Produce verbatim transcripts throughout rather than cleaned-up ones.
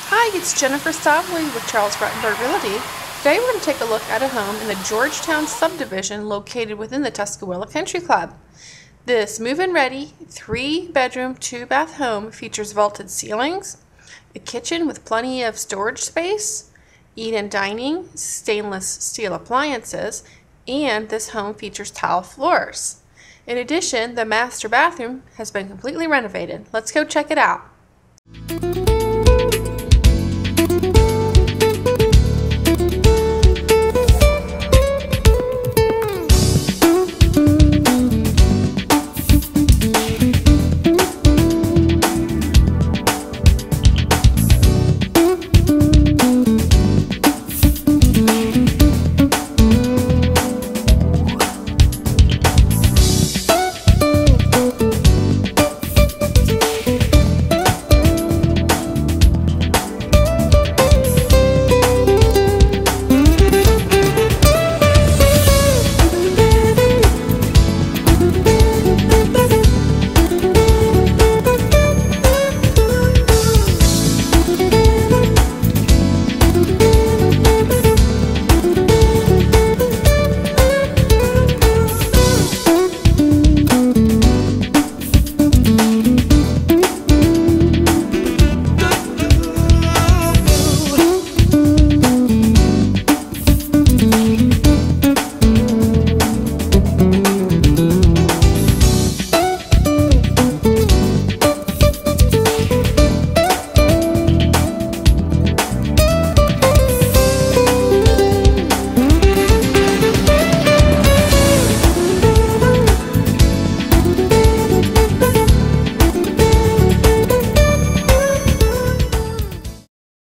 Hi, it's Jennifer Stavley with Charles Ruttenberg Realty. Today we're going to take a look at a home in the Georgetown subdivision located within the Tuscaloosa Country Club. This move-in ready, three bedroom, two bath home features vaulted ceilings, a kitchen with plenty of storage space, eat-in dining, stainless steel appliances, and this home features tile floors. In addition, the master bathroom has been completely renovated. Let's go check it out.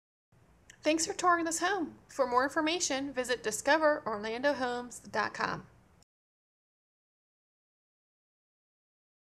Thanks for touring this home. For more information, visit discover orlando homes dot com.